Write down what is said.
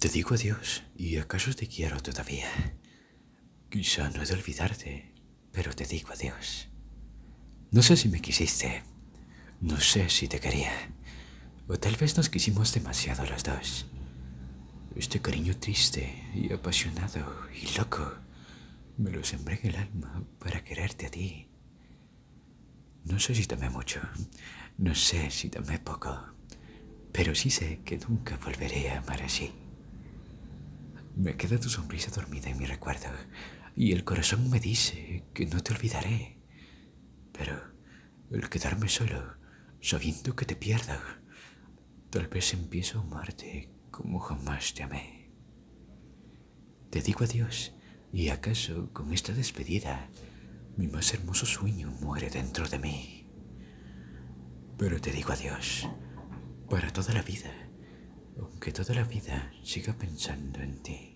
Te digo adiós, y acaso te quiero todavía. Quizá no he de olvidarte, pero te digo adiós. No sé si me quisiste, no sé si te quería, o tal vez nos quisimos demasiado los dos. Este cariño triste y apasionado y loco me lo sembré en el alma para quererte a ti. No sé si te amé mucho, no sé si te amé poco, pero sí sé que nunca volveré a amar así. Me queda tu sonrisa dormida en mi recuerdo y el corazón me dice que no te olvidaré. Pero el quedarme solo, sabiendo que te pierdo, tal vez empiezo a amarte como jamás te amé. Te digo adiós y acaso con esta despedida mi más hermoso sueño muere dentro de mí. Pero te digo adiós para toda la vida, aunque toda la vida siga pensando en ti.